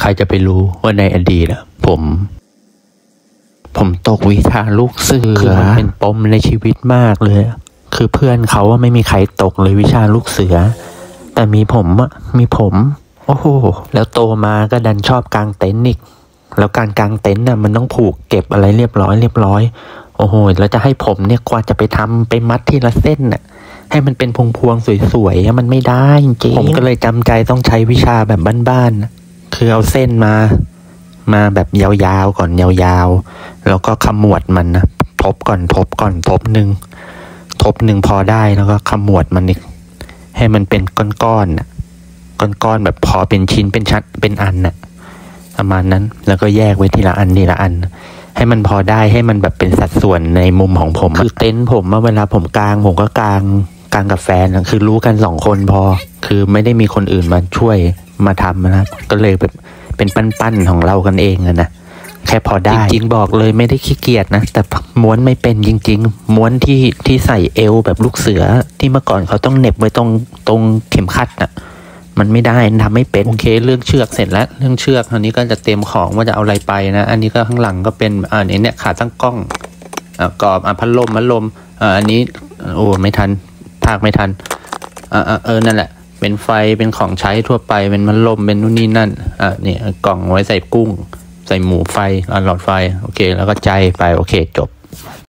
รจะไปรู้ว่าในอดีตอะผมตกวิชาลูกเสือคือมันเป็นปมในชีวิตมากเลยคือเพื่อนเขาว่าไม่มีใครตกเลยวิชาลูกเสือแต่มีผมโอ้โหแล้วโตมาก็ดันชอบกางเต็นท์อีกแล้วการกางเต็นท์น่ะมันต้องผูกเก็บอะไรเรียบร้อยโอ้โหแล้วจะให้ผมเนี่ยกว่าจะไปมัดทีละเส้นน่ะให้มันเป็นพวงๆสวยๆมันไม่ได้จริงผมก็เลยจำใจต้องใช้วิชาแบบบ้านๆคือเอาเส้นมาแบบยาวๆก่อนยาวๆแล้วก็ขมวดมันนะทบหนึ่งพอได้แล้วก็ขมวดมันอีกให้มันเป็นก้อนๆแบบพอเป็นชิ้นเป็นชัดเป็นอันน่ะประมาณนั้นแล้วก็แยกไว้ทีละอันให้มันพอได้ให้มันแบบเป็นสัดส่วนในมุมของผมคือเต็นท์ผมเวลาผมกางผมก็กางกับแฟนคือรู้กัน2 คนพอคือไม่ได้มีคนอื่นมาช่วยมาทำนะครับก็เลยแบบเป็นปั้นของเรากันเองนะแค่พอได้จริงๆบอกเลยไม่ได้ขี้เกียจนะแต่ม้วนไม่เป็นจริงๆม้วนที่ใส่เอวแบบลูกเสือที่เมื่อก่อนเขาต้องเหน็บไว้ตรงเข็มขัดน่ะมันไม่ได้ทำไม่เป็นโอเคเรื่องเชือกเสร็จแล้วเรื่องเชือกอันนี้ก็จะเตรียมของว่าจะเอาอะไรไปนะอันนี้ก็ข้างหลังก็เป็นเนี่ยขาตั้งกล้องกรอบพัดลมอันนี้โอ้ไม่ทันภาคไม่ทันนั่นแหละเป็นไฟเป็นของใช้ทั่วไปเป็นพัดลมเป็นนู่นนี่นั่นเนี่ยกล่องไว้ใส่กุ้งใส่หมูไฟหลอดไฟโอเคแล้วก็ใจไปโอเคจบ